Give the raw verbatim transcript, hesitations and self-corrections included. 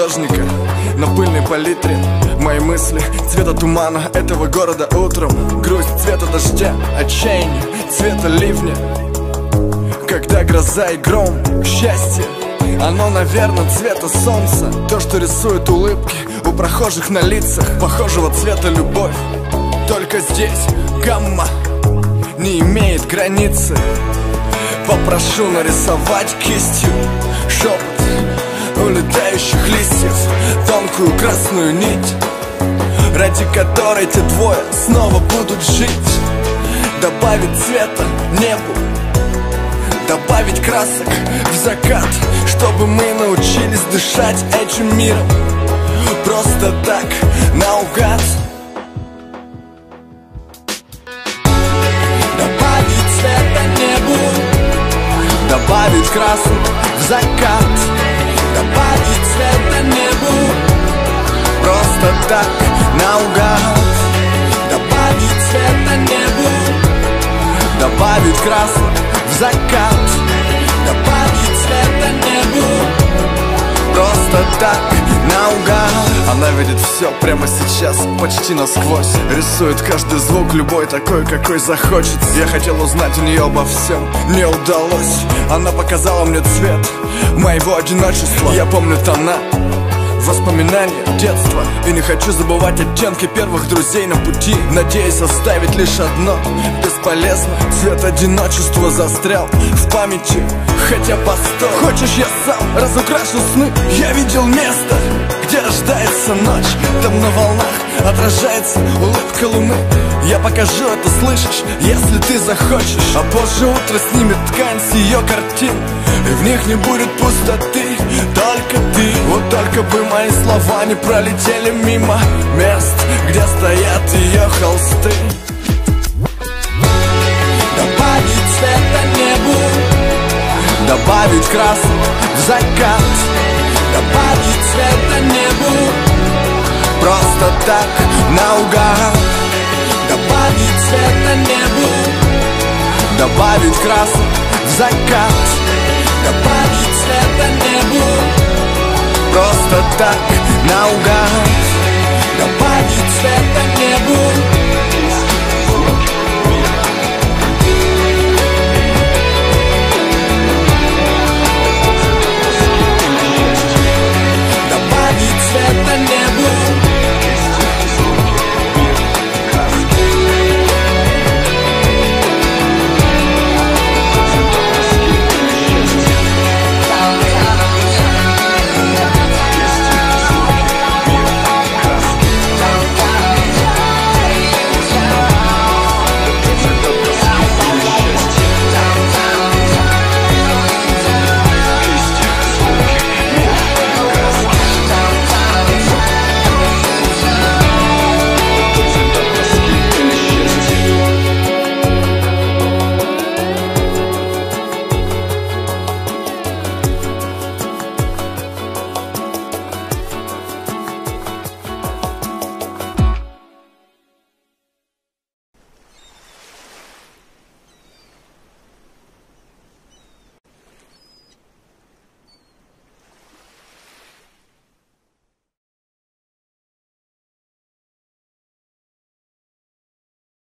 художника на пыльной палитре. Мои мысли цвета тумана этого города утром. Грусть цвета дождя, отчаяние цвета ливня. Когда гроза и гром, счастье, оно, наверное, цвета солнца. То, что рисует улыбки у прохожих на лицах. Похожего цвета любовь, только здесь гамма не имеет границы. Попрошу нарисовать кистью шепот улетающих листьев, тонкую красную нить, ради которой те двое снова будут жить. Добавить цвета небу, добавить красок в закат, чтобы мы научились дышать этим миром просто так, наугад. Добавить цвета небу, добавить красок в закат, добавить цвета небу просто так, наугад. Добавить цвета небу, добавить красок в закат, добавить цвета небу просто так, наугад. Она видит все прямо сейчас, почти насквозь. Рисует каждый звук, любой такой, какой захочет. Я хотел узнать у нее обо всем, не удалось. Она показала мне цвет моего одиночества. Я помню тона, воспоминания детства, и не хочу забывать оттенки первых друзей на пути. Надеюсь оставить лишь одно бесполезно. Цвет одиночества застрял в памяти, хотя постой. Хочешь, я сам разукрашу сны? Я видел место, где рождается ночь. Там на волнах отражается улыбка луны. Я покажу это, слышишь, если ты захочешь. А позже утро снимет ткань с ее картин, и в них не будет пустоты, только ты. Вот только бы мои слова не пролетели мимо мест, где стоят ее холсты. Добавить цвета небу, добавить красок в закат, добавить цвета небу просто так, наугад. Добавить цвета небу, добавить красок в закат, добавить цвета небу просто так, наугад. Добавить цвета небу,